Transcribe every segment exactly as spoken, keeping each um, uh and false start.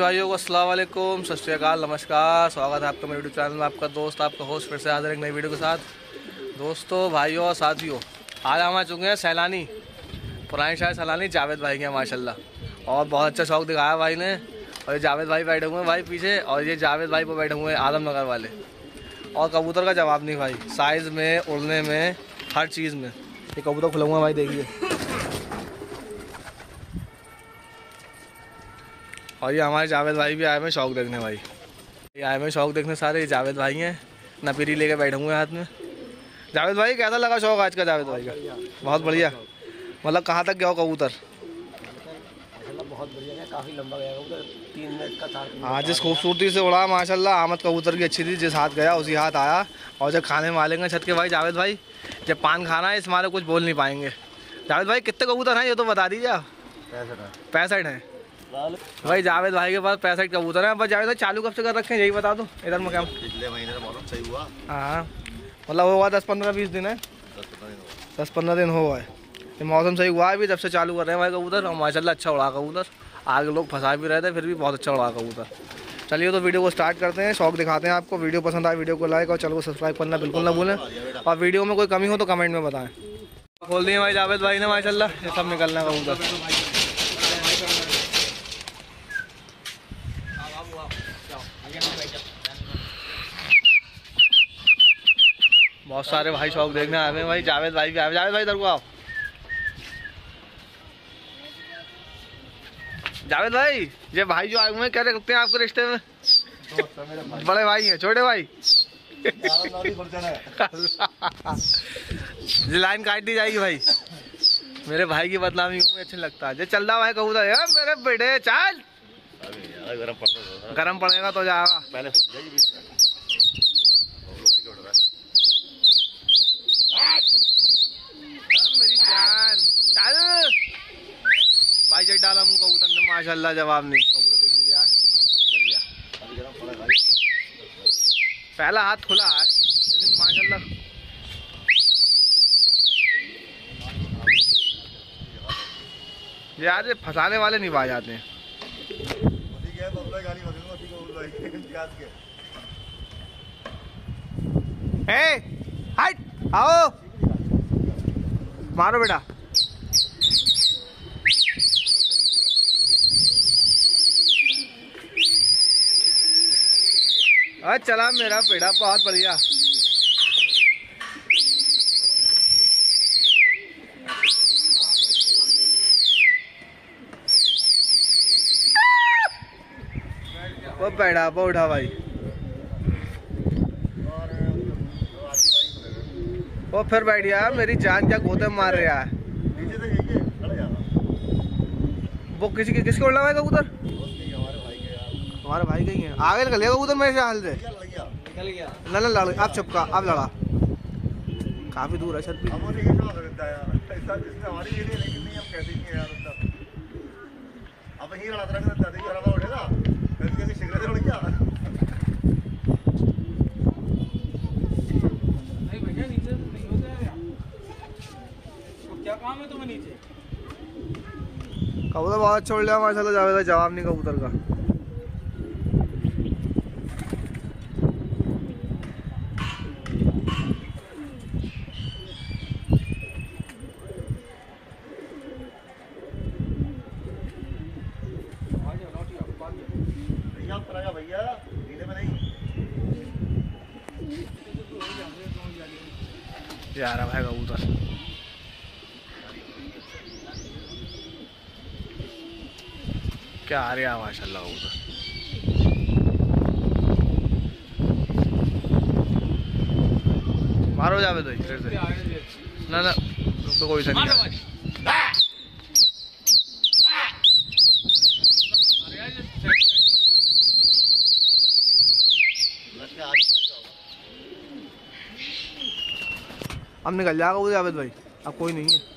भाइयों को अस्सलाम वालेकुम, सत श्री अकाल, नमस्कार। स्वागत है आपका मेरे यूट्यूब चैनल में। आपका दोस्त, आपका होस्ट फिर से हाजिर एक नई वीडियो के साथ। दोस्तों, भाइयों और साथियों, आज हम आ चुके हैं सैलानी, पुराने शहर सैलानी, जावेद भाई के माशाल्लाह। और बहुत अच्छा शौक दिखाया भाई ने। और ये जावेद भाई बैठे हुए हैं भाई पीछे, और ये जावेद भाई पर बैठे हुए हैं आलमनगर वाले। और कबूतर का जवाब नहीं भाई, साइज़ में, उड़ने में, हर चीज़ में। ये कबूतर खुला हुआ है भाई, देखिए। और ये हमारे जावेद भाई भी आए हुए शौक देखने भाई। ये आए हुए शौक देखने सारे, ये जावेद भाई हैं। नपीरी लेके बैठे हुए हैं हाथ में। जावेद भाई कैसा लगा शौक आज का जावेद भाई का? बहुत बढ़िया। मतलब कहाँ तक गया हो कबूतर? बहुत बढ़िया है, काफ़ी लंबा गया कबूतर, तीन मिनट का था। हाँ, जिस खूबसूरती से उड़ा माशाल्लाह। आमद कबूतर की अच्छी थी, जिस हाथ गया उसी हाथ आया। और जब खाने वाले छत के भाई जावेद भाई, जब पान खाना है इस मारे कुछ बोल नहीं पाएंगे। जावेद भाई कितने कबूतर हैं ये तो बता दीजिए आप। पैंसठ है। पैंसठ हैं भाई जावेद भाई के पास, पैंसठ कबूतर हैं। बस जावेद भाई चालू कब से कर रखे हैं यही बता दो। इधर में क्या पिछले महीने से मौसम सही हुआ। हाँ, मतलब हुआ दस पंद्रह बीस दिन है, दस पंद्रह दिन हो गए। ये मौसम सही हुआ है अभी, जब से चालू कर रहे हैं भाई कबूतर। और माशाल्लाह अच्छा उड़ा कबूतर। आगे लोग फंसा भी रहे थे, फिर भी बहुत अच्छा उड़ा कबूतर। चलिए तो वीडियो को स्टार्ट करते हैं, शौक दिखाते हैं आपको। वीडियो पसंद आए वीडियो को लाइक और चैनल को सब्सक्राइब करना बिल्कुल ना भूलें। और वीडियो में कोई कमी हो तो कमेंट में बताएं। खोल दिए भाई जावेद भाई ने माशाल्लाह, ये सब निकलना है कबूतर। बहुत सारे भाई शौक देखने आए हैं भाई। जावेद भाई भी आए। जावेद भाई इधर को आओ। जावेद भाई, ये भाई जो आए हुए हैं क्या रखते हैं आपके रिश्ते में? बड़े भाई हैं, छोटे भाई? ये लाइन काट दी जाएगी भाई। मेरे भाई की बदनामी को अच्छा लगता है। जो चल रहा है कबूतर यार मेरे बेटे, चल गरम पड़ेगा तो जाएगा पहले। मेरी जान चल भाई, जब डाला मुँह कबूतर ने माशाल्लाह, जवाब नहीं। कबूतर देख नहीं रहा, कर गया। पहला हाथ खुला है लेकिन माशाल्लाह यार ये फंसाने वाले नहीं पा जाते हैं। ए, हट, आओ मारो बेटा। अरे चला मेरा बेटा, बहुत बढ़िया। वो बैठा वो उठा भाई। वो फिर बैठ गया। मेरी जान क्या गोते मार रहा है। वो किसी के किसके उड़ा हुआ है कबूतर? हमारे भाई कहीं है। आगे निकल गया कबूतर मेरे हाल से। ना ना लड़, अब चुपका, अब लड़ा। काफी दूर है छत भी। क्या काम है तुम्हें नीचे? कबूतर बहुत अच्छा उड़ लिया माशाल्लाह जावेद भाई, जवाब नहीं कबूतर का। भैया धीरे में नहीं जा रहा भाई कबूतर। क्या आ रहा माशाल्लाह कबूतर। मारो जावेद भाई फिर से। ना ना तो कोई सा नहीं। अब निकल जाएगा वो जावेद भाई, अब कोई नहीं है।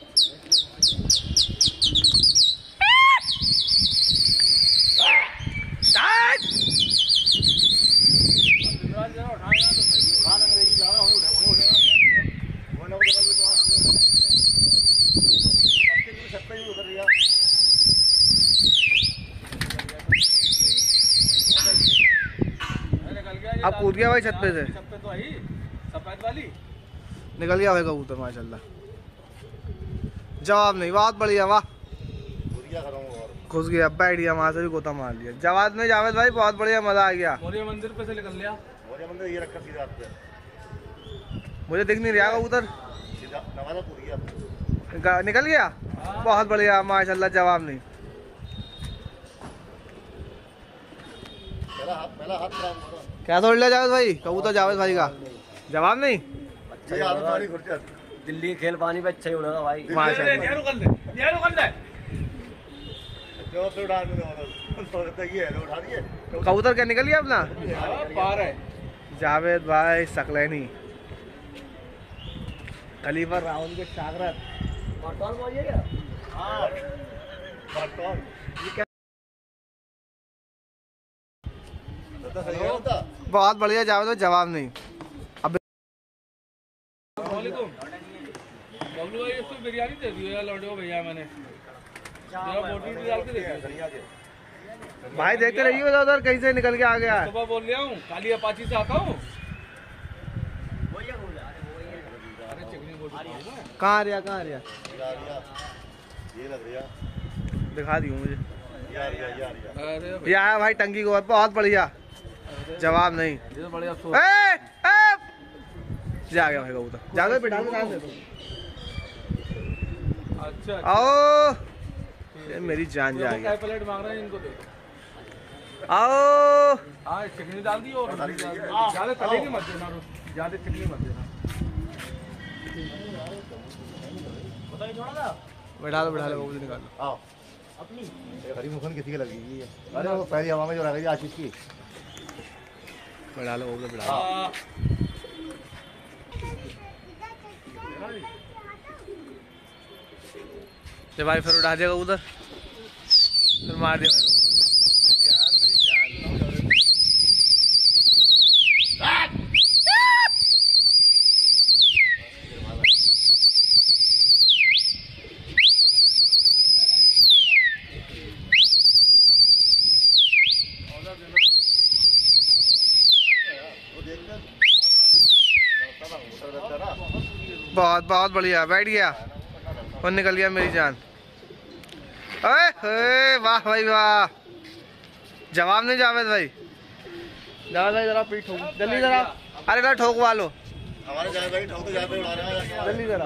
गया भाई छत पे से, छत पे तो आई सफेद वाली। निकल गया भाई कबूतर माशाल्लाह। जवाब नहीं, बहुत बढ़िया, वाह घुस गया, बैठ गया, वहां से भी गोता मार लिया। जवाब नहीं जावेद भाई, बहुत बढ़िया, मजा आ गया। मौर्य मंदिर पे से निकल लिया। मौर्य मंदिर ये रखा सीधा आपके मुझे दिख नहीं रहा कबूतर, सीधा नवादा पूरी गया निका- निकल गया, बहुत बढ़िया माशाल्लाह। जवाब नहीं, पहला हाथ पहला हाथ खराब हो क्या तोड़ लिया जावेद भाई कबूतर जावेद भाई का? जवाब नहीं, अच्छा ये आदत वाली घुट जाती दिल्ली खेल पानी पे अच्छा ही उड़ेगा भाई। माशाल्लाह। जो तो उड़ा दो तो तो ये है उठा दिए कबूतर क्या निकल गया अपना? पार है। जावेद भाई सकलैनी, खलीफा राहुल के शागरत। कौन बोल क्या? हां कौन तो सही होता। बहुत बढ़िया जावेद भाई, जवाब नहीं। वालेकुम बबलू भाई, इसको बिरयानी दे दियो यार, लौटो भैया मैंने जरा बोटी डाल के दे दियो। भाई देखते रहिए उधर उधर कहीं से निकल के आ गया। सुबह बोल लिया हूँ काली अपाची से आता हूँ। अरे चिकनी बोटी कहाँ आ रहा कहाँ आ रहा? ये लग रहा दिखा दी मुझे, यार यार यार अरे ये आया भाई टंकी को, बहुत बढ़िया। जवाब नहीं, ये तो बड़े अफसोस। ए, ए, जा गया भाई कबूतर, जा गए बिठा के डाल दे। अच्छा आओ, ये मेरी जान जा गई। क्या प्लेट मांग रहे हैं इनको दे। आओ, हाँ चिकनी डाल दी और ज्यादा तलेगी मत देना, ज्यादा चिकनी मत देना। बैठा लो बैठा लो कबूतर निकाल लो। आओ अपनी हरी मुखन किसी की लगी है। अरे वो पहली हवा में जो रह गई आशीष की बैठा लो कबूतर बैठा लो। हाँ। जब भाई फिर उड़ा दिया कबूतर, फिर मार दिया भाई कबूतर। यार मेरी जान। बहुत बहुत बढ़िया, बैठ गया और निकल गया मेरी जान। अरे हे, वाह भाई वाह, जवाब नहीं जावेद भाई। जावेद भाई जरा पीठ ठोक जल्दी जरा, अरे जरा ठोकवा लो हमारे जाए भाई ठोक तो जाए पे उड़ा रहा है जल्दी जरा।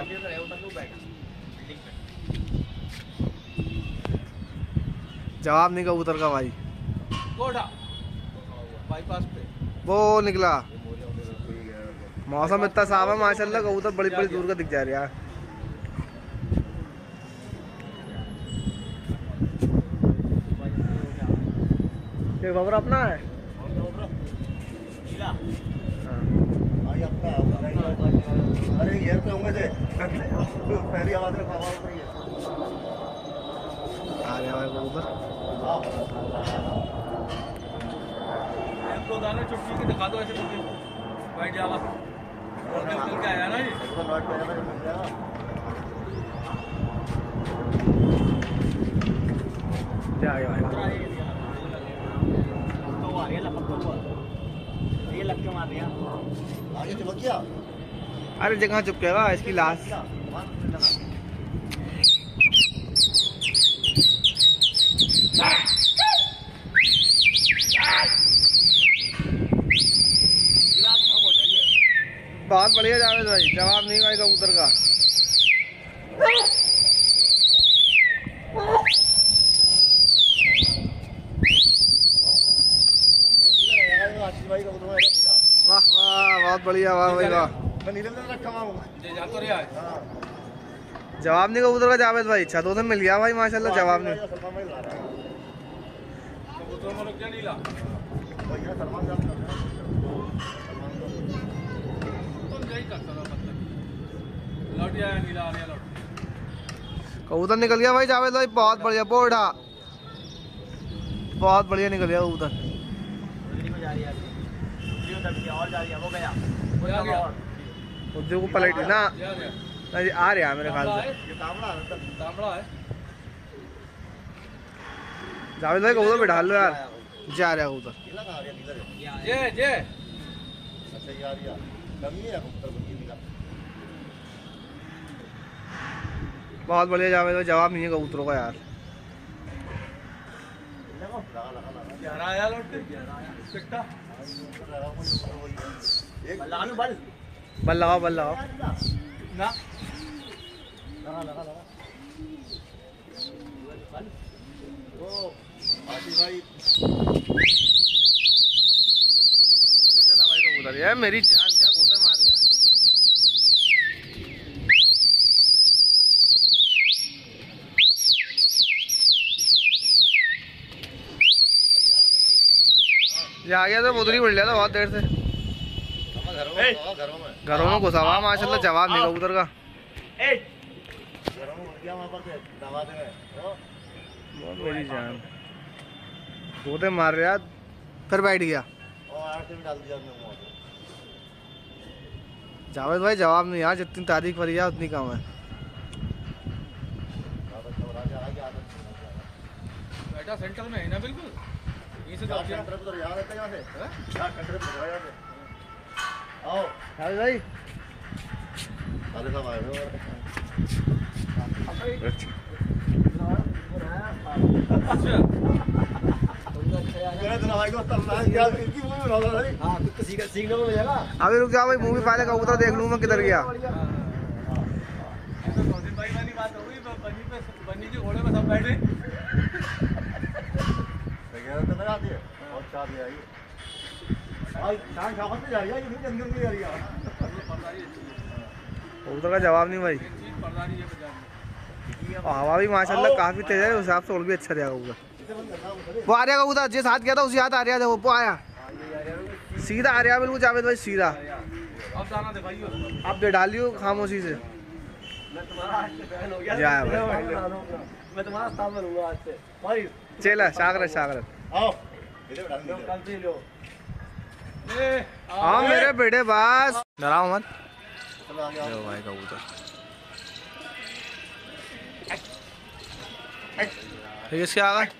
जवाब नहीं कबूतर का भाई, कोठा बाईपास पे। वो निकला। मौसम इतना साफ है माशाल्लाह, कबूतर बड़ी बड़ी दूर का दिख जा रहा है। ये खबर अपना है। भाई अपना अरे ये पे होंगे थे पहली आवाज में खबर पड़ी है आ रहा है कबूतर। एक दो दाने चुटकी के दिखा दो ऐसे करके बैठ जावा और निकल के आया ना ये। तो नॉट पे मिल जाएगा जा गया भाई। ये लग के मार दिया। आगे चमक गया अरे जगह चुपकेगा इसकी लाश। बहुत बढ़िया जावेद भाई, जवाब नहीं भाई कबूतर का। भाई का वाह वाह, बहुत बढ़िया, वाह भाई वाह। मैं नीले में रखा हुआ हूं ये जा तो रहा है। हां जवाब नहीं कबूतर का जावेद भाई, छतों से मिल गया भाई माशाल्लाह। जवाब नहीं, सलमान भाई ला रहा है कबूतरों में रुक गया नीला। भैया सलमान साहब कर रहे हैं तुम यही करता रहो मतलब लौट जाए नीला आ रहा लौट। कबूतर निकल गया भाई जावेद भाई, बहुत बढ़िया पोढ़ा, बहुत बढ़िया निकल गया कबूतर। जा रही है और जा रही है वो गया वो आ गया उद्योग को पलट ना, ये आ गया अरे आ रहा है मेरे ख्याल से। ये तांबड़ा है तब तांबड़ा है। जावेद भाई कबूतर बिठा लो यार, जा रहा है कबूतर। नीला कहां आ गया नीला ये ये अच्छा यार यार कमी है कबूतर बच्ची का। बहुत बढ़िया जावेद भाई, जवाब नहीं है कबूतरों का यार। लगा लगा लगा ग्यारह आया लौट के सिक्का एक लानू बल बल लगाओ बल लगाओ। ना लगा लगा लगा ओ आशीष भाई चला भाई कबूतर, यार मेरी जान क्या गोते मार गया। ये आ गया तो उधर ही उड़ लिया था बहुत देर से। घरों में घरों में घरों में घुसा हुआ माशाल्लाह, जवाब नहीं कबूतर का। घरों में गया वहाँ पर से दवा दे बहुत मेरी जान गोते मार रहा, फिर बैठ गया। और आठ से भी डाल दिया हमने मुँह में। जावेद भाई जवाब नहीं यार, जितनी तारीफ करी है उतनी कम है। आदत तो राजा आ गया आदत बेटा सेंटर में है ना बिल्कुल, यहीं से यहाँ दब गया। सेंटर पे तो यहाँ रहता है यहाँ से यहाँ सेंटर पे भगवा यहाँ से आओ जावेद भाई साले साहब आए हो अच्छा मेरा तो भाई को तलना है क्या इनकी मूवी बना रहा है। हाँ कुछ सीख सीखने को मिलेगा। अभी रुक जाओ भाई, मूवी पहले कबूतर देख लूँ मैं किधर गया। तो रोजिन भाई वाली बात हो गई, बनी पे बनी के घोड़े में सब बैठे। वगैरह तो लगा दिए और चाह दिया ये आज शाम शाम से जा रही है ये नहीं जंगल में जा रही है। कबूतर का जवाब नहीं भाई। चीज पर्दारी है बाजार में। और हवा भी माशाल्लाह काफी तेज है, उस हिसाब से और भी अच्छा रहेगा कबूतर। वो आ रहा कबूतर जिस हाथ गया था उसी हाथ आ रहा था, वो आया सीधा आ रहा बिल्कुल जावेद भाई सीधा। अब दाना दे भाई आप दे डालियो खामोशी से। मैं तुम्हारा आज से बहन हो गया। जा भाई। मैं तुम्हारा साथ में रहूंगा आज से। भाई चला शागरत शागरत। आओ इधर डाल लो दीजिए कल से लो। ए हाँ मेरे बेटे बस डराओ मत। चलो आ गया यो भाई कबूतर ठीक है, इसके आगे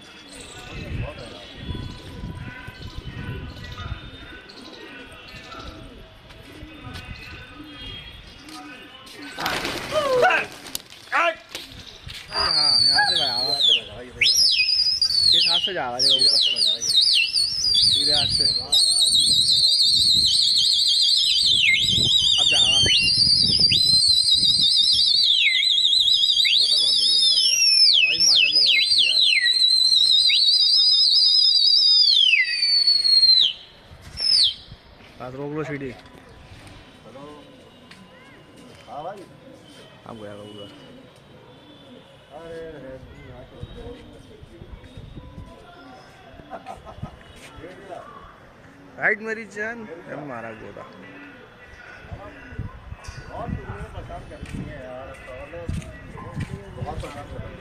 हाँ यहाँ से भाई आवा, इस हाथ से जा रहा है कबूतर, सीधे हाथ से। अब जा रहा वो तो बहुत बढ़िया मार दिया हवाई माशाल्लाह, बहुत अच्छी है। बस रोक लो सीढ़ी। हाँ भाई अब गया कबूतर। अरे अरे राइट मेरी जान, अब मारा गोदा। बहुत तुम्हें परेशान करती है यार बहुत परेशान करती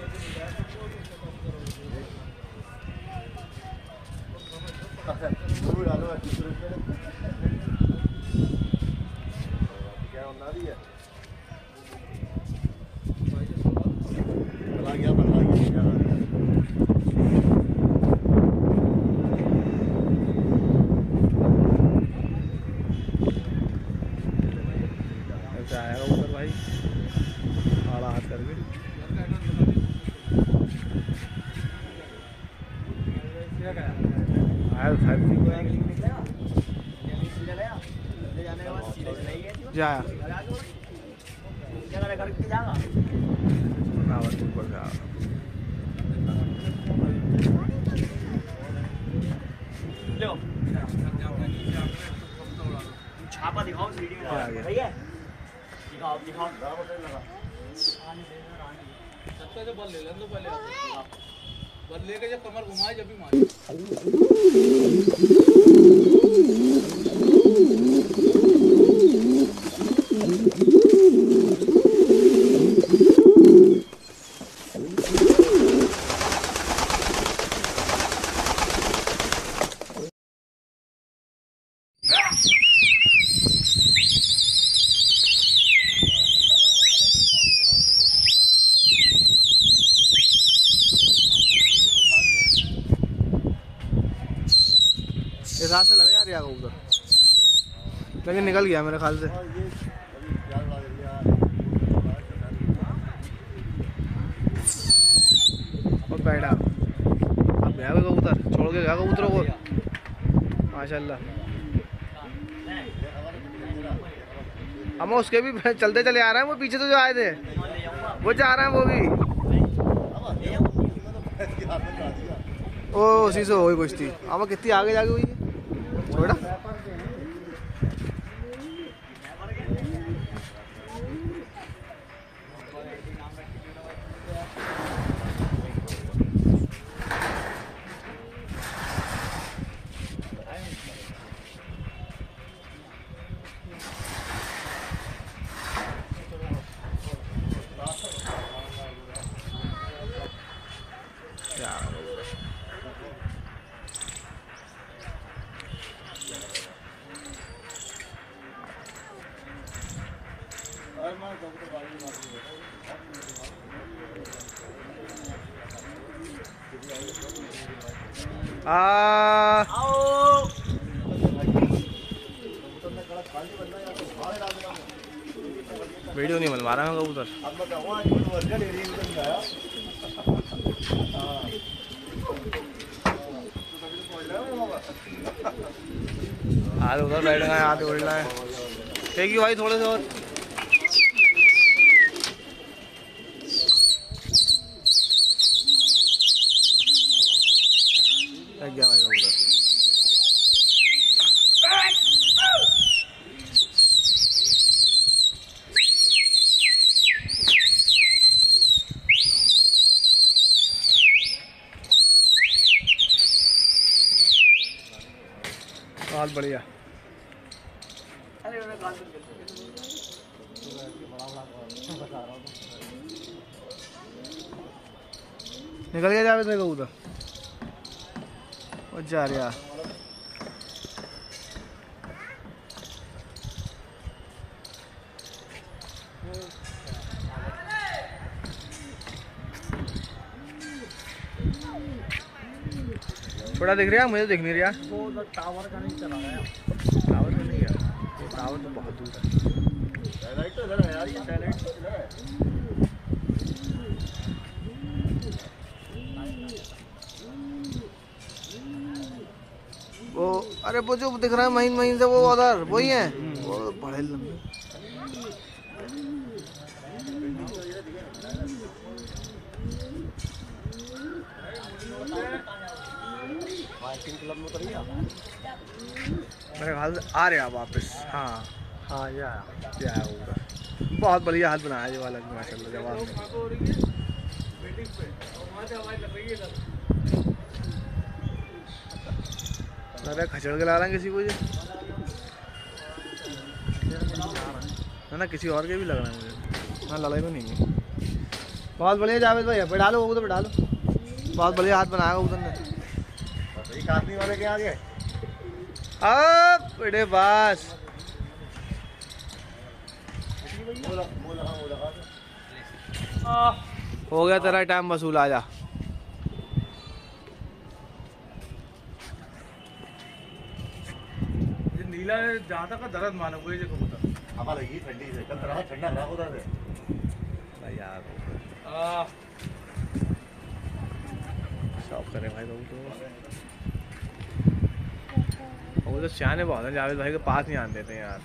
है। वो डालो दूसरे पे क्या होना रही है बना गया बना गया आया कबूतर भाई आड़ा हाथ करके। आया तो फाइव जी को यार जाया ना बस ऊपर से आ छापा दिखाओ सीढ़ी में। क्या आ गया? भैया दिखाओ दिखाओ। सबसे से बल ले लें तो पहले बल लेके जब कमर घुमाए जब भी मारे। इस हाथ से लड़े यार या कबूतर। लेकिन निकल गया मेरे ख्याल से। हाँ, ये अभी प्यार वाला एरिया और बैठा अब गया वो कबूतर, छोड़ के गया कबूतरों को माशाल्लाह। हम उसके भी चलते चले आ रहे हैं, वो पीछे तो जो आए थे वो जा रहे हैं वो भी। ओ उसी से हो गई कुछ थी। अब कितनी आगे जाके हुई है छोड़ा। आ वीडियो नहीं बनवा रहा मैं कबूतर। हाथ उधर बैठ गए, हाथ उड़ना है। देखिए भाई थोड़े से और लग गया भाई कबूतर। बहुत बढ़िया। निकल गया जावेद भाई कबूतर वो जा रहा। थोड़ा दिख रहा है, मुझे दिख नहीं रहा। वो टावर का नहीं चला रहा है। टावर तो नहीं है, ये टावर तो बहुत दूर है। सैटेलाइट तो इधर है यार, ये सैटेलाइट तो इधर है। वो अरे वो जो दिख रहा है महीन महीन से वो उधर वही है, वो बड़े लंबे। मेरे ख्याल से आ रहे आप वापस। हाँ हाँ या क्या है उधर। बहुत बढ़िया हाथ बनाया ये वाला माशाल्लाह जवाब में। अरे खचड़ के ला रहे हैं किसी को ये है ना, किसी और के भी लग रहे हैं मुझे। हाँ लड़ाई में नहीं है। बहुत बढ़िया जावेद भाई, बैठा लो उधर बैठा लो। बहुत बढ़िया हाथ बनाया उधर ने। एक आदमी वाले के आगे अब बेटे बस हो गया तेरा टाइम वसूल। आ जा नीला जहाँ तक का दर्द मानो कोई जो कबूतर हमारा ये ठंडी से कल तरह ठंडा रहा उधर से भाई यार आ शौक करे भाई लोग तो वो तो सियाने बहुत हैं जावेद भाई के पास नहीं आने देते यार।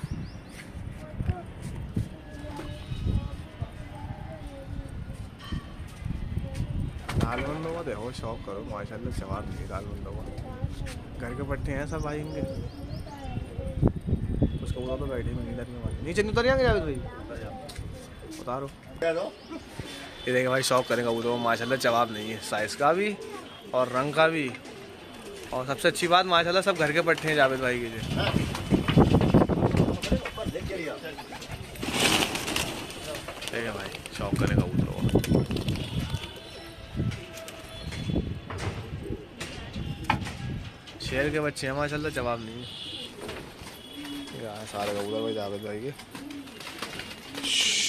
लाल बंदों को देखो शौक करो माशाल्लाह जवाब नहीं लाल बंदों को। घर के पट्टे हैं सब भाई इनके। उसको बोला तो बैठे में नीला में नीचे नहीं उतर जाएंगे जावेद भाई उतारो। ये देखें भाई शौक करेंगे वो तो माशाल्लाह जवाब नहीं है, साइज़ का भी और रंग का भी। और सबसे अच्छी बात माशाल्लाह सब घर के पट्टे हैं जावेद भाई के जो। ठीक है भाई शौक करेंगे वो तो। शेर के बच्चे हैं माशाल्लाह जवाब नहीं है। सारे कबूतर भाई जावेद भाई के।